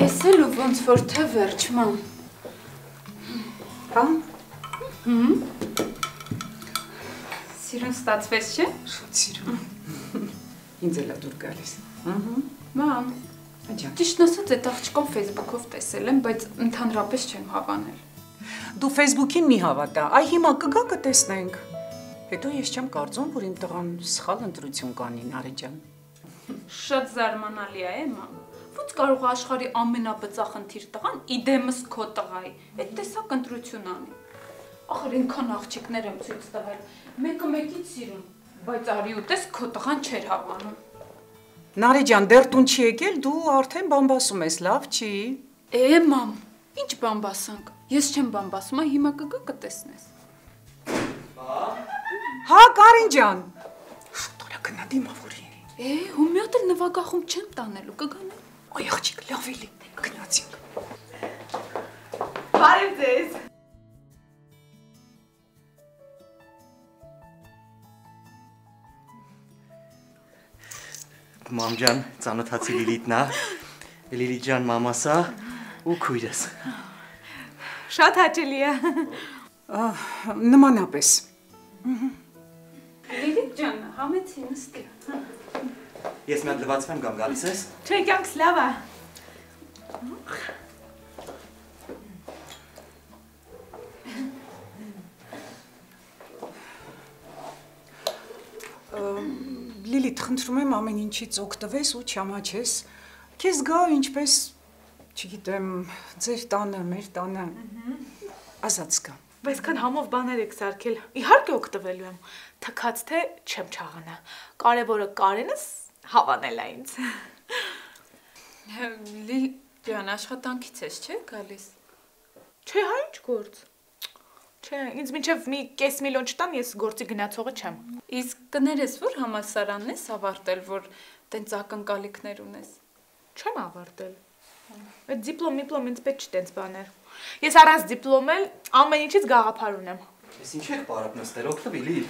Տեսել ու ոնց որ թե վերջ, մամ։ Հա։ Սիրուն ստացվեց, չէ։ Շուտ սիրուն։ Ինձ էլ է դուր գալիս։ Մամ, Աջան։ ճիշտն ասած այդ աղջկան Facebook-ով տեսել եմ, բայց ընդհանրապես չեմ հավանել։ Դու Facebook-ին մի հավատա, այ հիմա կգա կտեսնենք։ Հետո ես չեմ կարծում, որ իմ տղան սխալ ընտրություն կանի, Նարի ջան։ Շատ զարմանալի է, մամ։ Ոնց կարող է աշխարհի ամենաբծախնդիր տղան իդեմս քո տղայի, այդ տեսակ ընտրություն անի։ Ախր ինքան աղջիկներ եմ ցույց տվել, մեկը մեկից սիրուն, բայց արի ու տես քո տղան չէր հավանում։ Նարի ջան, դեռ տուն չի եկել, դու արդեն բամբասում ես, լավ չի։ Մամ, ինչ բամբասանք։ Ես չեմ բամբասում, հիմա կգա կտեսնես։ Հա, Կարին ջան։ Շուտ օրա գնա դիմավորի։ Ու մի հատ էլ նվագախումբ չեմ տանելու, կգանեմ։ Այ աղջիկ, լավ էլի, գնացինք։ Բարև ձեզ։ Մամ ջան, ծանոթացի Լիլիթն է։ Լիլիթ ջան, մամասա ու քույրս։ Շատ հաճելի է։ Նմանապես։ Լիլիթ ջան, համեցի նստի։ Ես մի հատ լվացվեմ կամ գալիս ես։ Չէ, կյանքս լավ է։ Լիլիթ, խնդրում եմ ամեն ինչից օգտվես ու չամաչես։ Քեզ գա ինչպես, չգիտեմ, ձեր տանը, մեր տանը։ Ազատ զգա։ Այսքան համով բաներ եք սարքել, իհարկե օգտվելու եմ, թքած թե չեմ չաղանա, կարևորը Կարենս հավանել է ինձ։ Լիլիթ ջան, աշխատանքից ես, չէ՞ գալիս։ Չէ, հա ինչ գործ։ Չէ, ինձ մինչև մի կես միլիոն չտան, ես գործի գնացողը չեմ։ Իսկ կներես, որ համալսարանն ես ավարտել, որ տենց ակնկալիքներ ունես։ Չեմ ավարտել։ Այդ դիպլոմ ինձ պետք չի տենց բաներ։ Ես առանց դիպլոմ էլ ամեն ինչից գաղափար ունեմ։ Ես ինչ եք բարակ նստել, օգտվի Լիլիթ։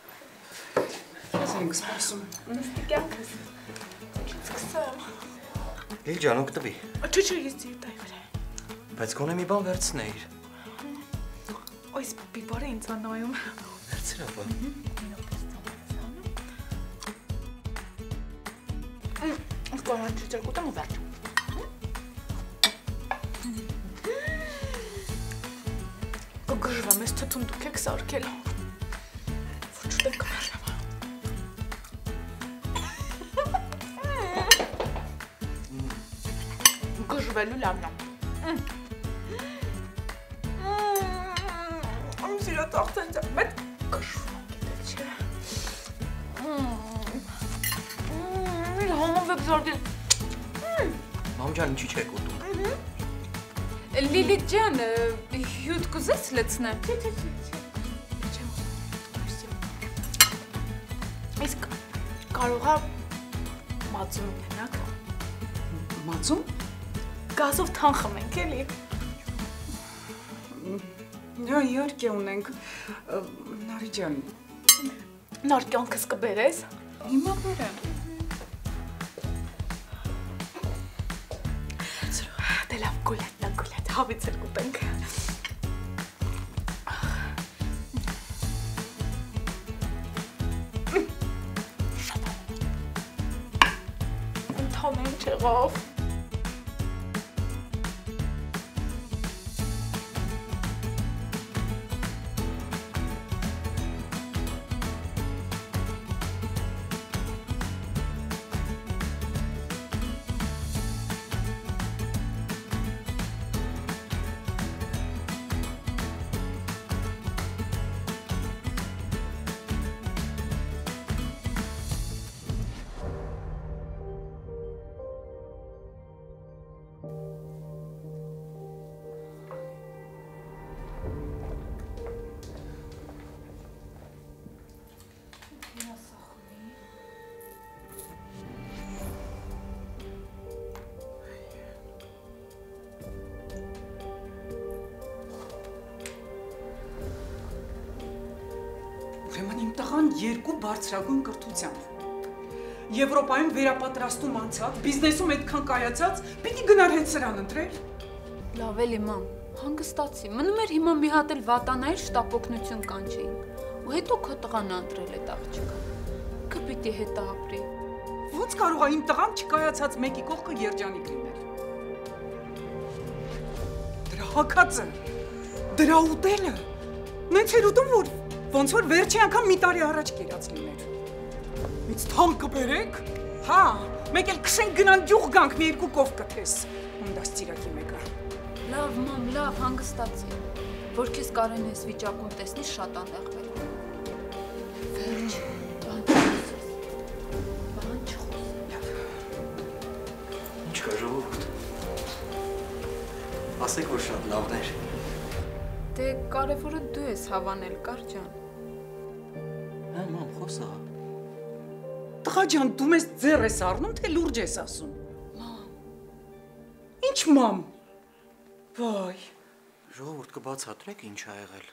Ես ենք սպասում։ Նստի կյանքս։ Սկսեմ։ Լիլիթ ջան, օգտվի։ Չէ, ես ձեր տայի վրա։ Բայց գոնե մի բան վերցնեիր։ Այս բիբարը ինձ է նայում։ Վերցրա բա։ Ուսկորան չճեր կուտեմ ու վերջ։ Կգժվեմ, ես թթուն դուք եք սարքել։ Որ չուտեմ կմերնեմ։ Գժվելու լավն է։ Սիրատ աղցանց է, բայց գժվում գիտել չէ։ Համով եք զարգել։ Մամ ջան, ինչի չեք ուտում։ Լիլիթ ջան, հյութ կուզես լցնեմ։ Չէ։ Իսկ կարող է մածուն ունենաք։ Մածուն։ Գազով թան խմենք էլի։ Իհարկե ունենք։ Նարի ջան։ Նոր կյանքս կբերես։ Հիմա բերեմ։ Դե լավ, գուլետ, հավից էլ կուտենք։ Ընդհանեն չեղավ։ Ուրեմն իմ տղան երկու բարձրագույն կրթությամբ։ Եվրոպայում վերապատրաստում անցած, բիզնեսում այդքան կայացած, պիտի գնար հենց սրան ընտրել։ Լավ էլի մամ, հանգստացի։ Մնում էր հիմա մի հատ էլ վատանայր շտապօգնություն կանչեին։ Ու հետո քո տղան ընտրել այդ աղջիկը։ Ինքը պիտի հետը ապրի։ Ոնց կարող է իմ տղան չկայացած մեկի կողքը երջանիկ լինել։ Դրա հակածը, դրա ուտելը, նենց էր ուտում, որ ոնց որ վերջի անգամ մի տարի առաջ կերած լիներ։ Ինձ թամ կբերեք, հա, մեկ էլ քշենք գնան յուղ գանք մի երկու կով կթես, ում դաստիրակի մեկը։ Լավ մամ, լավ, հանգստացի, որ քեզ Կարեն ես վիճակում տեսնի շատ անդեղվել։ Վերջ, բան չխոս։ Ինչ կա ժողովուրդ։ Ասեք, որ շատ լավն էր։ Դե կարևորը դու ես հավանել, Կար ջան։ Հա, մամ, խոսա։ Տղա ջան, դու մեզ ձեռ ես առնում, թե լուրջ ես ասում։ Մամ։ Ինչ մամ։ Վայ։ Ժողովուրդ կբացատրեք ինչ ա եղել։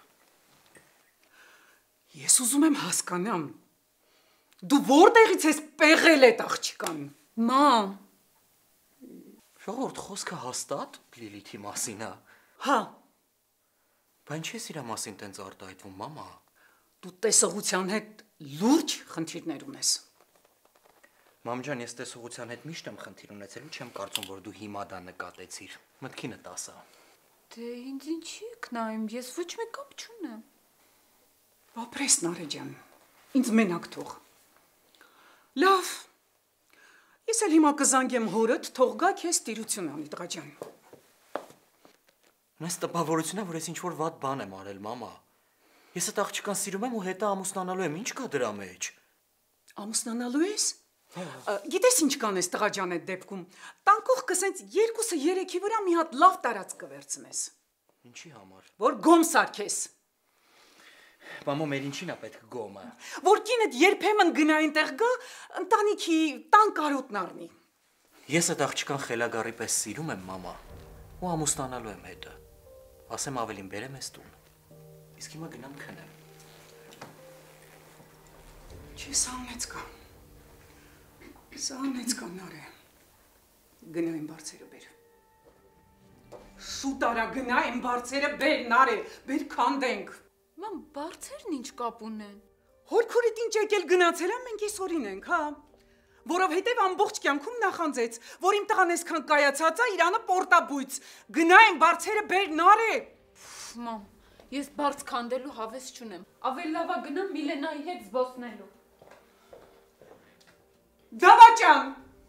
Ես ուզում եմ հասկանամ։ Դու որտեղից ես պեղել այդ աղջկան։ Մամ։ Ժողովուրդ խոսքը հաստատ Լիլիթի մասին է։ Հա, Բայց չես իրա մասին տենց արտահայտվում, մամա։ դու տեսողության հետ լուրջ խնդիրներ ունես։ Մամ ջան, ես տեսողության հետ միշտ եմ խնդիր ունեցել ու չեմ կարծում, որ դու հիմա դա նկատեցիր։ Մտքինդ ասա։ Դե ինձ ինչի կնայում, ես ոչ մի կապ չունեմ։ Ապրես Նարե ջան, ինձ մենակ թող։ Լավ։ Ես էլ հիմա կզանգեմ հորդ, թող գա քեզ տիրություն անի, տղա ջան։ Նես տպավորությունն է, որ ես ինչ-որ վատ բան եմ արել, մամա։ Ես այդ աղջկան սիրում եմ ու հետո ամուսնանալու եմ, ինչ կա դրա մեջ։ Ամուսնանալու ես։ Գիտես ինչ կանես տղա ջան այդ դեպքում։ Տանկող կսենց երկուսը երեքի վրա մի հատ լավ տարած կվերցնես։ Ինչի համար։ Որ գոմ սարքես։ Մամա, մեր ինչին է պետք գոմը։ Որ կինդ երբեմն գնա այնտեղ գա, ընտանիքի տան կարոտն առնի։ Ես այդ աղջկան խելագարի պես սիրում եմ, մամա, ու ամուսնանալու եմ հետը։ Ասեմ ավելին բերեմ ես տուն։ Իսկ հիմա գնամ քնեմ։ Չի սա ունեց կա։ Սա ունեց կա Նարե։ Գնա իմ բարձերը բեր։ Շուտ արա գնա իմ բարձերը բեր Նարե, բեր քանդենք։ Մամ, բարձերն ինչ կապ ունեն։ Հորքորիդ ինչ եկել գնացել եմ, մենք այսօրին ենք, հա։ Որովհետև ամբողջ կյանքում նախանձեց, որ իմ տղան այսքան կայացած է, իրանը պորտաբույց։ Գնա իմ բարձերը բեր Նարե։ Մամ, ես բարձ քանդելու հավես չունեմ։ Ավելի լավ է գնամ Միլենայի հետ զբոսնելու։ Դավա ջան։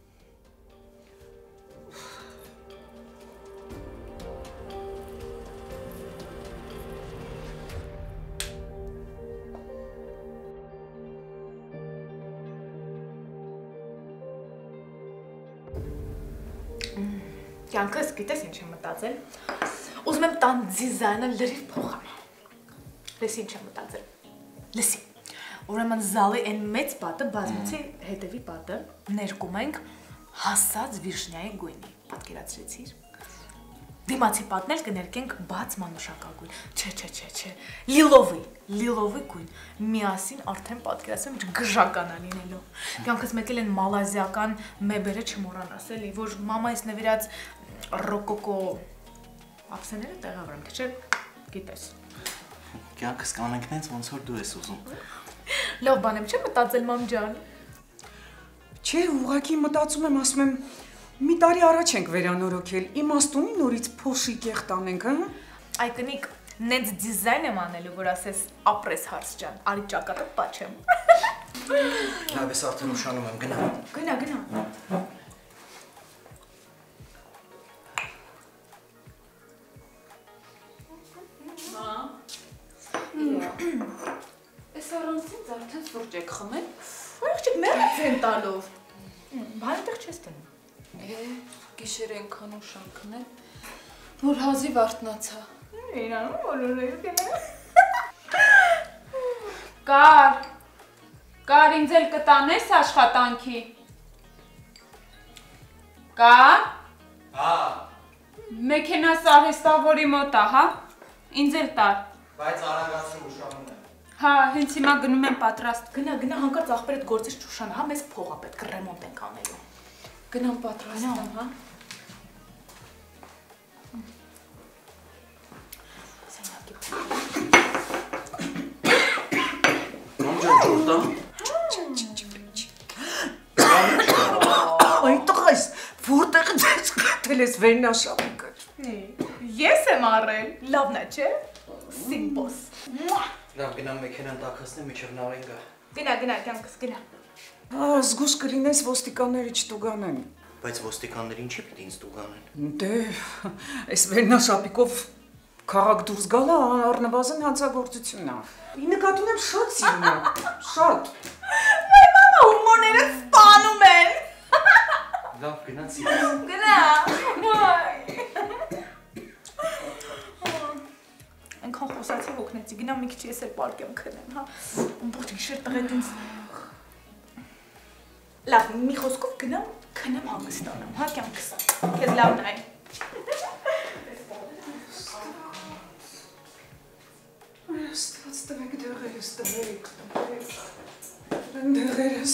Կյանքս գիտես ինչ եմ մտածել։ Ուզում եմ տան դիզայնը լրիվ փոխեմ։ Լսի ինչ եմ մտածել։ Լսի։ Ուրեմն զալի այն մեծ պատը բազմոցի հետևի պատը ներկում ենք հասած վիշնյայի գույնի։ Պատկերացրեցիր։ Դիմացի պատն էլ կներկենք բաց մանուշակագույն։ Չէ։ Լիլովի գույն։ Միասին արդեն պատկերացնում ինչ գժական է լինելու։ Կյանքս մեկել են մալազիական մեբերը չմոռանաս էլի, որ մամայիս նվիրած ռոկոկո ափսեները տեղավորեմ, թե չէ, գիտես։ Կյանքս կանենք նենց ոնց որ դու ես ուզում։ Լավ բան եմ, չէ՞ մտածել մամ ջան։ Չէ, ուղղակի մտածում եմ, ասում եմ, մի տարի առաջ ենք վերանորոգել, իմաստունի նորից փոշի կեղտ անենք, հա։ Այ կնիկ, նենց դիզայն եմ անելու, որ ասես ապրես հարս ջան, արի ճակատը պաչեմ։ Լավ, ես արդեն ուշանում եմ, գնա։ Գնա։ Այս առանցից արդեն սուրճ եք խմել։ Աղջիկ մեռած են տալով։ Բան այդտեղ չես տնում։ Գիշեր ենքան ուշանքն է, որ հազիվ արթնացա։ Իրանում բոլորը գնա։ Կար ինձ էլ կտանես աշխատանքի։ Կար։ Հա։ Մեքենաս արհեստավորի մոտ է, հա։ Ինձ էլ տար։ Բայց արագացրու ուշանում եմ։ Հա, հենց հիմա գնում եմ պատրաստ։ Գնա, հանկարծ աղբերդ գործից ճուշան, հա, մեզ փող ա պետք ռեմոնտ ենք անելու։ Գնամ պատրաստ եմ, հա։ Ջորտա։ Ay տղայս, որտեղ ես գտել ես վերնաշապիկը։ Ես եմ առել, լավն է, չէ։ Սիմպոս։ Լավ, գնամ մեքենան տաքացնեմ, մինչև նավեն գա։ Գնա, կյանքս գնա։ Զգուշ կլինես ոստիկանները չտուգանեն։ Բայց ոստիկանները ինչի պիտի ինձ տուգանեն։ Դե, այս վերնաշապիկով քաղաք դուրս գալը առնվազն հանցագործությունն է։ Նկատի ունեմ շատ սիրուն է, շատ։ Մեր մամա հումորները սպանում են։ Լավ, գնացի։ Գնա։ Այնքան խոսացի օգնեցի, գնա մի քիչ ես էլ պարկեմ քնեմ, հա։ Ամբողջ գիշեր տղետ ինձ։ Լավ, մի խոսքով գնամ, քնեմ հանգստանամ, հա, կյանքս։ Քեզ լավն է։ Ստված տվեք դեղերս, դեղերս։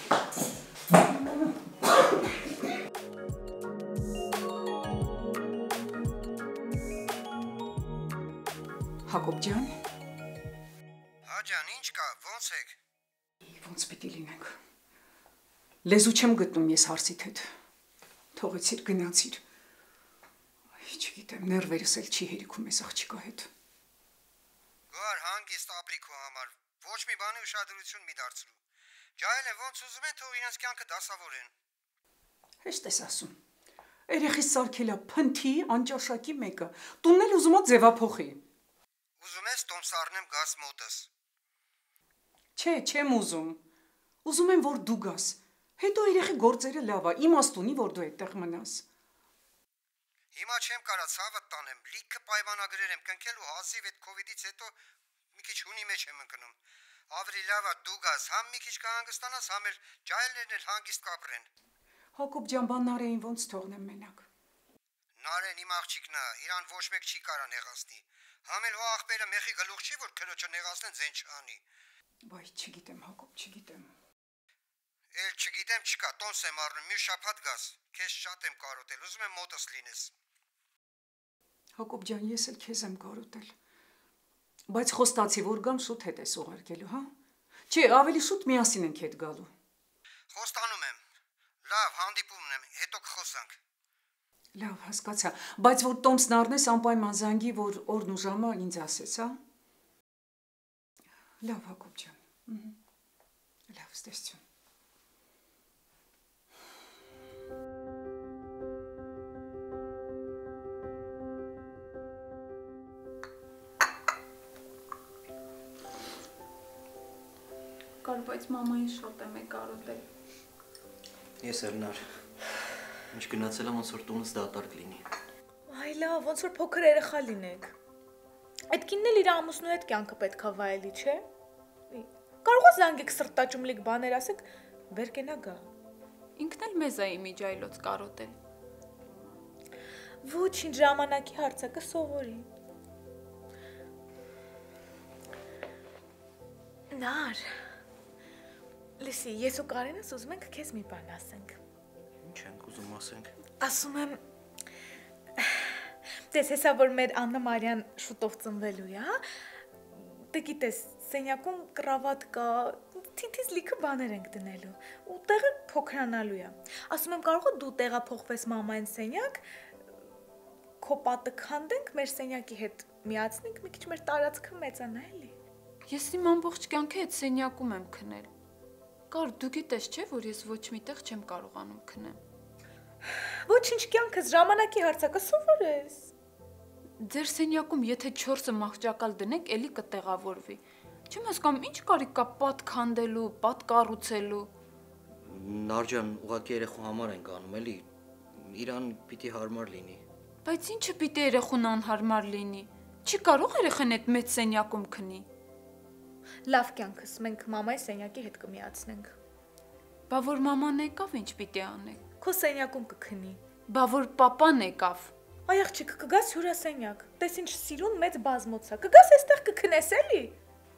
Հակոբ ջան։ Հա ջան, ինչ կա, ոնց եք։ Ոնց պիտի լինենք։ Լեզու չեմ գտնում ես հարցիդ հետ։ Թողեցիր գնացիր։ Այ չգիտեմ, ներվերս էլ չի հերիքում ես աղջիկա հետ։ Գար հանգիստ ապրի քո համար, ոչ մի բանի ուշադրություն մի դարձրու։ Ջահել են ոնց ուզում են, թող իրենց կյանքը դասավորեն։ Հեշտ ես ասում։ Երեխիս սարքելա փնթի անճաշակի մեկը, տունն էլ ուզում ա ձևափոխի։ Ուզում ես տոմս առնեմ գաս մոտս։ Չէ, չեմ ուզում։ Ուզում եմ, որ դու գաս։ Հետո երեխի գործերը լավ է, իմաստ ունի, որ դու այդտեղ մնաս։ Հիմա չեմ կարա ցավդ տանեմ, լիքը պայմանագրեր եմ կնքելու հազիվ այդ կովիդից հետո մի քիչ հունի մեջ եմ ընկնում։ Ավելի լավ է դու գաս, համ մի քիչ կհանգստանաս, համ էլ ջահելներն էլ հանգիստ կապրեն։ Հակոբ ջան, բան Նարեին ոնց թողնեմ մենակ։ Նարեն իմ աղջիկն է, իրան ոչ մեկ չի կարա նեղացնի։ Համ էլ հո աղբերը մեխի գլուխ չի, որ քրոջը նեղացնեն ձեն չանի։ Բայ չգիտեմ, Հակոբ, չգիտեմ։ Էլ չգիտեմ, չկա, տոնս եմ առնում, մի շաբաթ գաս, քեզ շատ եմ կարոտել, ուզում եմ մոտս լինես։ Հակոբ ջան, ես էլ քեզ եմ կարոտել։ Բայց խոստացի, որ գամ շուտ հետ ես ուղարկելու, հա։ Չէ, ավելի շուտ միասին ենք հետ գալու։ Խոստանում եմ։ Լավ, հանդիպումն եմ, հետո կխոսանք։ Լավ, հասկացա, բայց որ տոմսն առնես անպայման զանգի, որ օրն ու ժամը ինձ ասես, հա։ Լավ, Հակոբ ջան։ Լավ, ստեսություն։ Կար, բայց մամային շատ եմ կարոտել։ Ես էլ նար։ Ինչ գնացել եմ, ոնց որ տունս դատարկ լինի։ Այ լավ, ոնց որ փոքր երեխա լինեք։ Այդ կինն էլ իր ամուսնու հետ կյանքը պետքա վայելի, չէ։ Կարող է զանգեք սրտաճմլիկ բաներ ասեք, վեր կենա գա։ Ինքն էլ մեզ է իմիջայլոց կարոտել։ Ոչինչ ժամանակի հարց է, կսովորի։ Նար։ Լսի, ես ու Կարենս ուզում ենք քեզ մի բան ասենք։ Ինչ ենք ուզում ասենք։ Ասում եմ, դες հեսա որ մեր Աննա Մարիան շուտով ծնվելու է, հա։ Դե գիտես, սենյակում կրավատ կա, թիթիզ լիքը բաներ ենք դնելու, ու տեղը փոքրանալու է։ Ասում եմ, կարող է դու տեղափոխվես մամային սենյակ, քո պատը քանդենք, մեր սենյակի հետ միացնենք, մի քիչ մեր տարածքը մեծանա էլի։ Ես իմ ամբողջ կյանքը այդ սենյակում եմ քնել։ Կար, դու գիտես չէ, որ ես ոչ միտեղ չեմ կարողանում քնեմ։ Ոչինչ կյանքս ժամանակի հարց է, կսովորես։ Ձեր սենյակում եթե 4-ը մահճակալ դնենք, էլի կտեղավորվի։ Չեմ հասկանում, ինչ կարիք կա պատ քանդելու, պատ կառուցելու։ Նարջան, ուղղակի երեխու համար ենք անում, էլի։ Իրան պիտի հարմար լինի։ Բայց ինչը պիտի երեխուն անհարմար լինի։ Չի կարող երեխան այդ մեծ սենյակում քնի։ Լավ կյանքս, մենք մամայի սենյակի հետ կմիացնենք։ Բա որ մաման եկավ, ինչ պիտի անենք։ Քո սենյակում կքնի։ Բա որ պապան եկավ։ Այ աղջիկ, կգաս հյուրասենյակ։ Տես ինչ սիրուն մեծ բազմոց է։ Կգաս այստեղ կքնես էլի։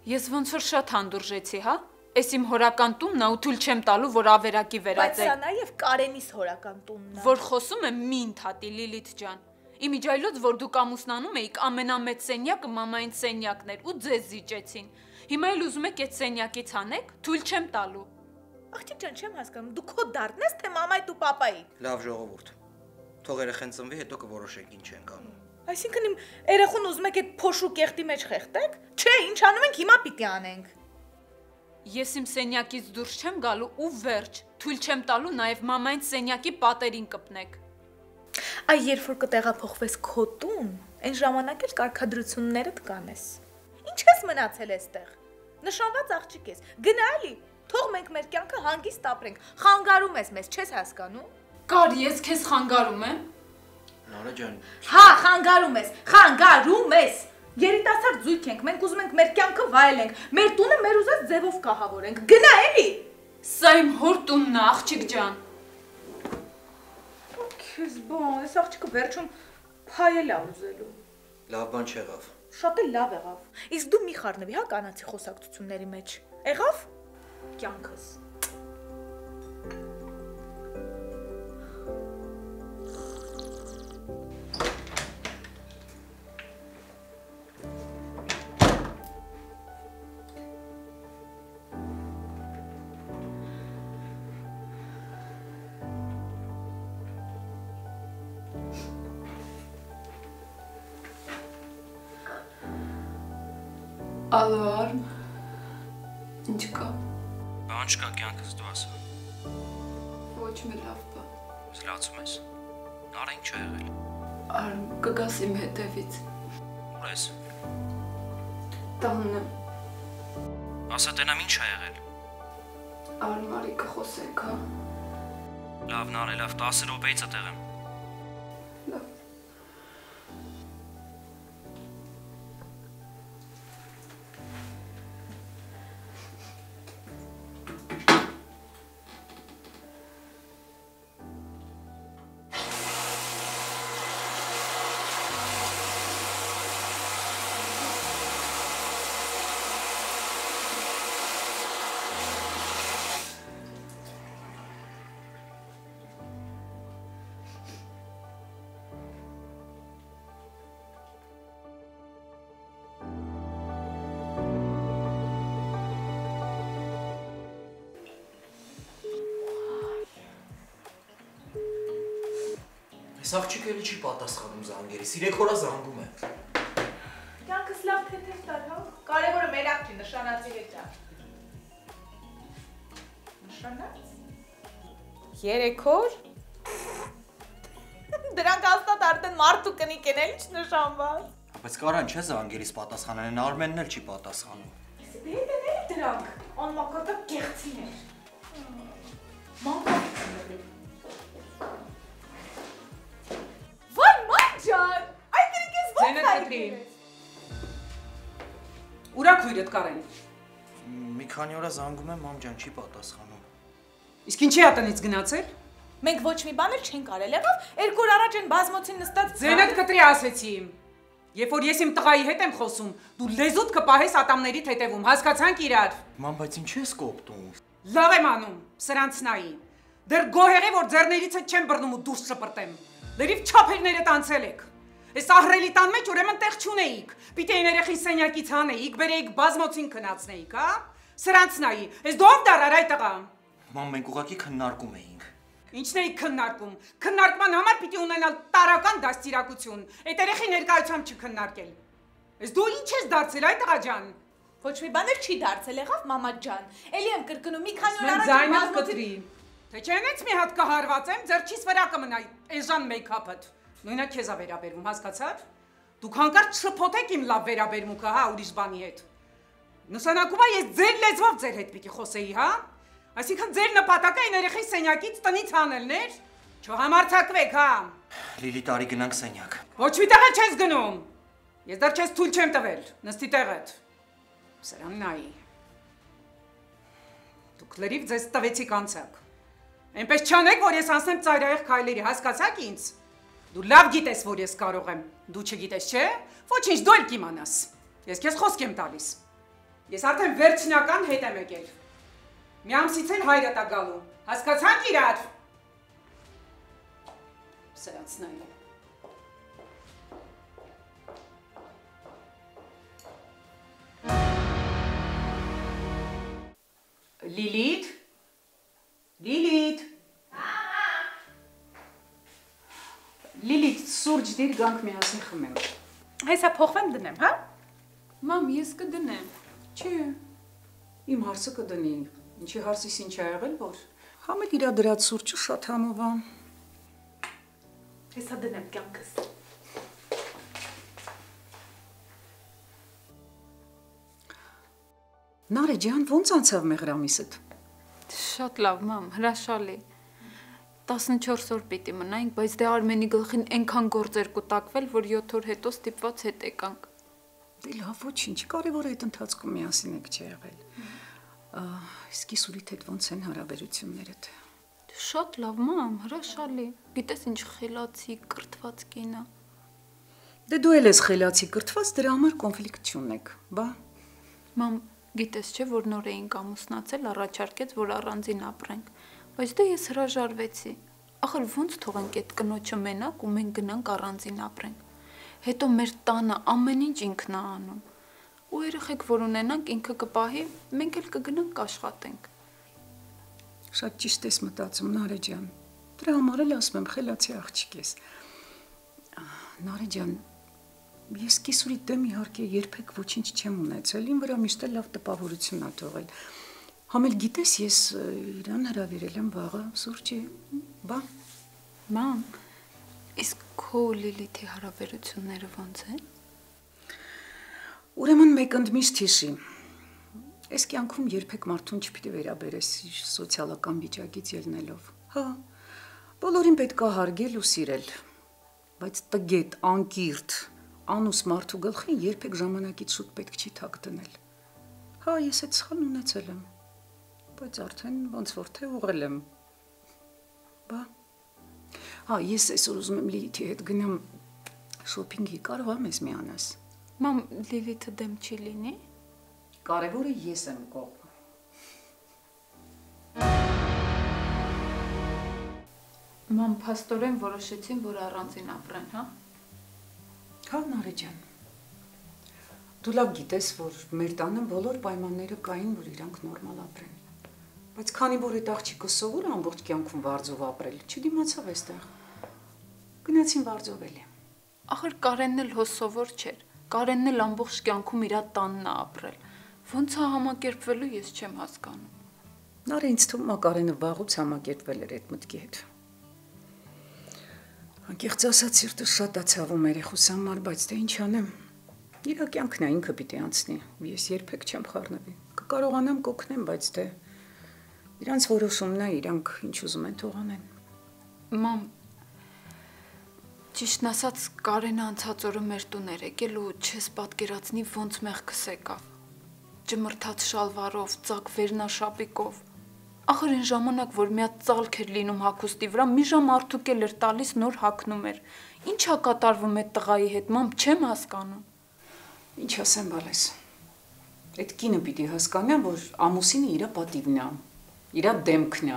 Ես ոնց որ շատ հանդուրժեցի, հա? Էս իմ հորական տունն է ու թույլ չեմ տալու, որ ավերակի Բայց վերածեք։ սա նաև Կարենիս հորական տունն է։ Որ խոսում եմ մի ընդհատի Լիլիթ ջան։ Իմիջայլոց որ դուք ամուսնանում էիք, ամենամեծ սենյակը մամային սենյակն էր ու ձեզ զիջեցին։ Հիմա էլ ուզում եք այդ սենյակից հանեք, թույլ չեմ տալու։ Աղջիկ ջան, չեմ հասկանում, դու քո դառն ես թե մամայդ ու պապայի։ Լավ ժողովուրդ։ Թող երեխեն ծնվի, հետո կորոշենք ինչ ենք անում։ Այսինքն իմ երախուն ուզում եք այդ փոշու կեղտի մեջ խեղդեք։ Չէ, ինչ անում ենք հիմա պիտի անենք։ Ես իմ սենյակից դուրս չեմ գալու ու վերջ։ Թույլ չեմ տալու նաև մամային սենյակի պատերին կպնեք։ Այ երբ որ կտեղափոխվես քո տուն, այն ժամանակ էլ կարգադրություններդ կանես։ Ինչ ես մնացել այստեղ։ Նշանված աղջիկ ես։ Գնա էլի, թող մենք մեր կյանքը հանգիստ ապրենք։ Խանգարում ես մեզ, չես հասկանում։ Կար, ես քեզ խանգարում եմ։ Նորա ջան, Հա, խանգարում ես, խանգարում ես։ Երիտասարդ զույգ ենք, մենք ուզում ենք մեր կյանքը վայելենք, մեր տունը մեր ուզած ձևով կահավորենք։ Գնա էլի։ Սա իմ հոր տունն է, աղջիկ ջան։ Քեզ բան, այս աղջիկը վերջում փայել է ուզելու։ լավ բան չեղավ։ Շատ էլ լավ եղավ։ Իսկ դու մի խառնվի, հա, կանացի խոսակցությունների մեջ։ Եղավ։ Կյանքս։ Ալո, Արմ։ Ինչ կա։ Բան չկա, կյանքս դու ասա։ Ոչ մի լավ բան։ Զլացում ես։ Նարը ինչ ա եղել։ Արմ, կգաս իմ հետևից։ Ուր ես։ Տանն եմ։ Ասա տենամ ինչ ա եղել։ Արմ, արի կխոսենք, հա։ Լավ, Նարը, լավ, 10 րոպեից ատեղ եմ։ Լավ։ Այս աղջիկը էլի չի պատասխանում զանգերիս, 3 օր զանգում է։ Կյանքս լավ թեթև տար, հա։ Կարևորը մերակ չի, նշանածի հետ է։ Նշանած։ 3 օր։ Դրանք հաստատ արդեն մարդու կնիկ են, էլի չնշանված։ Բայց կարան չէ զանգերիս պատասխանեն, Արմենն էլ չի պատասխանում։ Դե դե դրանք, անմակարդակ կեղծիներ։ Մանկա։ Վայ մանջան, այդ դրիկես ո՞նց Ձենդ կտրի։ Ուրա քույրդ Կարեն։ Մի քանի օր զանգում եմ, մամ ջան, չի պատասխանում։ Իսկ ինչի է տնից գնացել։ Մենք ոչ մի բան էլ չենք արել, եղավ 2 օր առաջ են բազմոցին նստած Ձենդ կտրի ասեցի։ Երբ որ ես իմ տղայի հետ եմ խոսում, դու լեզուդ կպահես ատամներիդ հետևում, հասկացանք իրար։ Մամ, բայց ինչ ես կոպտում։ Լավ եմ անում, սրանց նայի։ Դեռ գոհեղի որ ձեռներիցդ չեմ բռնում ու դուրս շպրտեմ։ Լրիվ չափերներդ անցել եք։ Այս ահռելի տան մեջ ուրեմն տեղ չունեիք։ Պիտի այն երեխին սենյակից հանեիք, բերեիք բազմոցին քնացնեիք, հա։ Սրանց նայի։ Այս դու ով դարար այդ տղա։ Մամ, մենք ուղղակի քննարկում էինք։ Ինչն էիք քննարկում։ Քննարկման համար պիտի ունենալ տարական դաստիարակություն։ Այդ երեխի ներկայությամբ չքննարկել։ Այս դու ինչ ես դարձել այդ տղա ջան։ Ոչ մի բան էլ չի դարձել, եղավ մամա ջան։ Էլի եմ կրկնում, մի քանի օր Մենք առաջ ձայնդ կտրի։ Թե չենից մի հատ կհարվածեմ, ձեռքիս վրա կմնա էժան մեյքափդ։ Նույնը քեզ է վերաբերվում, հասկացար։ Դուք հանկարծ շփոթեք իմ լավ վերաբերմունքը, հա, ուրիշ բանի հետ։ Նշանակում է ես ձեր լեզվով ձեր հետ պիտի խոսեի, հա։ Այսինքն ձեր նպատակը այն երեխի սենյակից տնից հանելն էր։ Չհամարցակվեք, հա։ Լիլի տարի գնանք սենյակ։ Ոչ մի տեղ չես գնում։ Ես դեռ չես թույլ չեմ տվել։ Նստի տեղդ։ Սրան նայի։ Դուք լրիվ ձեզ տվեցիք անցակ։ Այնպես չանեք, որ ես անցնեմ ծայրահեղ քայլերի, հասկացաք ինձ։ Դու լավ գիտես, որ ես կարող եմ։ Դու չգիտես, չէ՞։ Ոչինչ, դու էլ կիմանաս։ Ես քեզ խոսք եմ տալիս։ Ես արդեն վերջնական հետ եմ եկել։ Մի ամսից էլ հայրդ է գալու։ Հասկացանք իրար։ Սրանցնայել։ Լիլիթ։ Լիլիթ։ Լիլիթ, սուրճ դիր գանք միասին խմենք։ Հեսա փոխվեմ դնեմ, հա։ Մամ, ես կդնեմ։ Չէ։ Իմ հարցը կդնի։ Ինչի հարցիս ինչ ա եղել, որ համել իրա դրած սուրճը շատ համով է։ Հեսա դնեմ կյանքս։ Նարե ջան, ոնց անցավ մեղրամիսդ։ Շատ լավ, մամ, հրաշալի։ 14 օր պիտի մնայինք, բայց դե Արմենի գլխին այնքան գործեր կուտակվել, որ 7 օր հետո ստիպված հետ եկանք։ Դե լավ, ոչինչ, կարևոր է այդ ընթացքում միասին եք չի եղել։ Իսկ Իսուրիթ հետ ոնց են հարաբերություններդ։ Շատ լավ, մամ, հրաշալի։ Գիտես ինչ խելացի, կրթված կին է։ Դե դու էլ ես խելացի կրթված, դրա համար կոնֆլիկտ չունեք, բա։ Մամ, գիտես չէ, որ նոր էինք ամուսնացել, առաջարկեց, որ առանձին ապրենք, բայց դե ես հրաժարվեցի։ Ախր ոնց թողենք այդ կնոջը մենակ ու մենք գնանք առանձին ապրենք։ Հետո մեր տանը ամեն ինչ ինքն է անում։ Ու երեխեք որ ունենանք ինքը կպահի, մենք էլ կգնանք աշխատենք։ Շատ ճիշտ ես մտածում, Նարե ջան։ Դրա համար էլ ասում եմ խելացի աղջիկ ես։ Նարե ջան, ես Կիսուրի դեմ իհարկե երբեք ոչինչ չեմ ունեցել, իմ վրա միշտ լավ տպավորություն ա թողել։ Համել գիտես, ես իրան հրավիրել եմ վաղը սուրճի, բա։ Մամ, իսկ քո ու Լիլիթի հարաբերությունները ոնց են։ Ուրեմն մեկ ընդմիշտ հիշի։ Այս կյանքում երբեք մարդուն չպիտի վերաբերես իր սոցիալական վիճակից ելնելով։ Հա, բոլորին պետք է հարգել ու սիրել, բայց տգետ, անկիրթ, անուս մարդու գլխին երբեք ժամանակից շուտ պետք չի թակ դնել։ Հա, ես այդ սխալն ունեցել եմ, բայց արդեն ոնց որ թե ուղղել եմ։ Բա։ Հա, ես այսօր ուզում եմ Լիլիթի հետ գնամ շոփինգի, կարող եմ ես միանաս։ Մամ, Լիլիթը դեմ չի լինի։ Կարևորը ես եմ կողմ։ Մամ, փաստորեն որոշեցին, որ առանձին ապրեն, հա։ Հա, Նարե ջան։ Դու լավ գիտես, որ մեր տանը բոլոր պայմանները կային, որ իրանք նորմալ ապրեն։ Բայց քանի որ այդ աղջիկը սովոր է ամբողջ կյանքում վարձով ապրել, չդիմացավ այստեղ։ Գնացին վարձով էլի։ Ախր Կարենն էլ հո սովոր չէր։ Կարենն էլ ամբողջ կյանքում իր տանն է ապրել։ Ոնց է համակերպվելու, ես չեմ հասկանում։ Նարե, ինձ թվում է Կարենը վաղուց համակերպվել էր այդ մտքի հետ։ Անկեղծ ասած սիրտս շատ է ցավում երեխուս համար, բայց դե ինչ անեմ։ Իր կյանքն է ինքը պիտի անցնի։ Ես երբեք չեմ խառնվի։ Կկարողանամ կօգնեմ, բայց դե իրանց որոշումն է, իրանք ինչ ուզում են թող անեն։ Մամ, ճիշտն ասած, Կարենը անցած օրը մեր տուն էր եկել ու չես պատկերացնի ոնց մեղքս եկավ։ Ջմրթած շալվարով, ծակ վերնաշապիկով։ Ախր այն ժամանակ, որ մի հատ ծալք էր լինում հագուստի վրա, մի ժամ արդուկ էլ էր տալիս նոր հագնում էր։ Ինչ է կատարվում այդ տղայի հետ, մամ, չեմ հասկանում։ Ինչ ասեմ, բալես։ Այդ կինը պիտի հասկանա, որ ամուսինը իր պատիվն է, իր դեմքն է։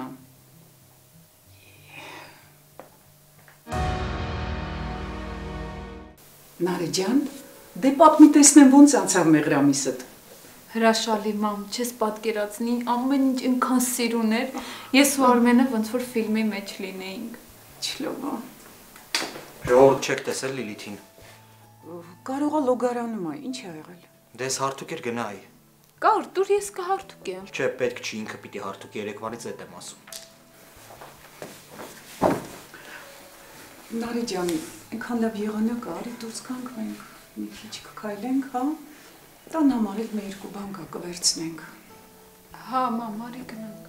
Նարե ջան, դե պատմի տեսնեմ ոնց անցավ մեղրամիսդ։ Հրաշալի, մամ, չես պատկերացնի, ամեն ինչ ինքան սիրուն էր, ես ու Արմենը ոնց որ ֆիլմի մեջ լինեինք։ Չլովա։ Ժողովուրդ չեք տեսել Լիլիթին։ Կարող է լոգարանում է, ինչ է եղել։ Դες հարթուկ էր գնայի։ Կար, դուր ես կհարթուկեմ։ Չէ, պետք չի, ինքը պիտի հարթուկ երեկվանից էդ եմ ասում։ Նարե ջան, այնքան լավ եղանակ է, արի դուրս գանք մենք, մի քիչ կքայլենք, հա։ Տան համար էլ մի երկու բան կվերցնենք։ Հա, մամ, արի գնանք։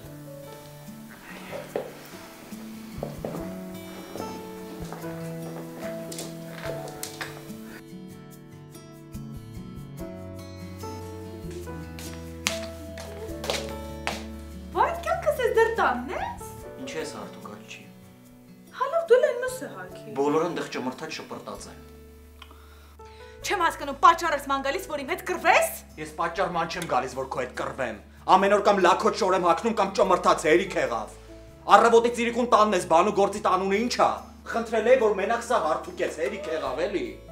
Բայց կյանքս ես դեռ տանն ես։ Ինչ ես հարթուկ աչի։ Հալով դու լեն մսը հագի։ Բոլորը ընդեղ ճմրթած շպրտած են։ Չեմ հասկանում, պատճառ ես ման գալիս, որ իմ հետ կռվես։ Ես պատճառ ման չեմ գալիս, որ քո հետ կռվեմ։ Ամեն օր կամ լաքոտ շոր եմ հագնում կամ ճոմրթած հերիք եղավ։ Առավոտից իրիկուն տանն ես, բանու գործի տանունը ի՞նչ է։ Խնդրել էի, որ մենակ սա հարթուկես, հերիք եղավ էլի։